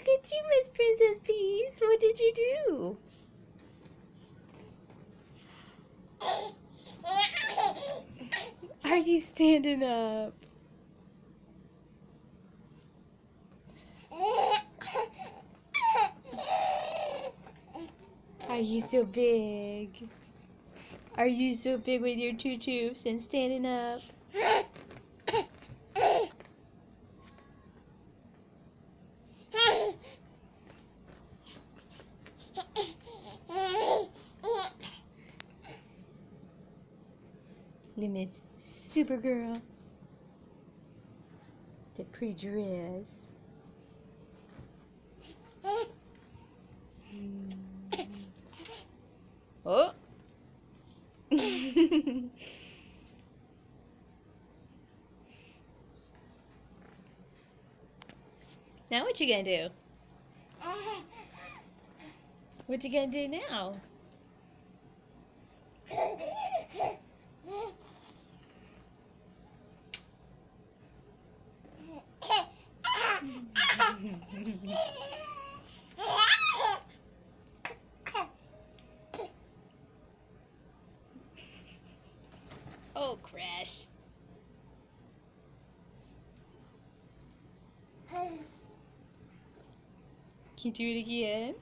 at you, Miss Princess Peas. What did you do? Are you standing up? Are you so big? Are you so big with your two tubes and standing up? You miss Supergirl. The pre-dress. Oh! Now what you gonna do? What you gonna do now? Oh, Crash. Can you do it again?